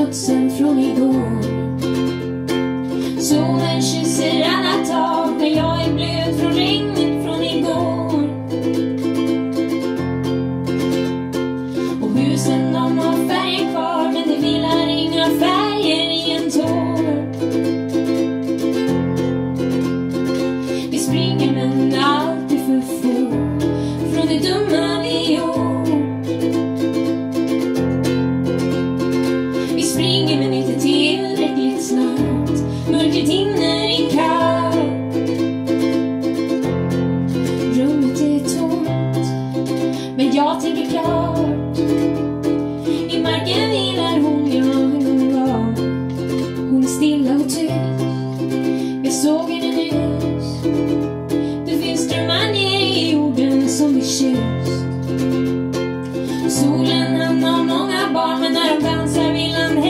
smutsen från igår. Solen kysser alla tak när jag är blöd från regnet från igår. Och husen de har färger kvar, men det vilar inga färger i en tår. Vi springer men allt är för få från det dumma vi gjort. Vi springer men inte tillräckligt snabbt, mörkret hinner ikapp. Rummet är tomt, men jag tänker klart. I marken vilar hon, ja hon var. Hon är stilla och tyst, jag såg henne nyss. Det finns drömmar ner i jorden som är kysst. Och solen han har många barn, men när de dansar vill han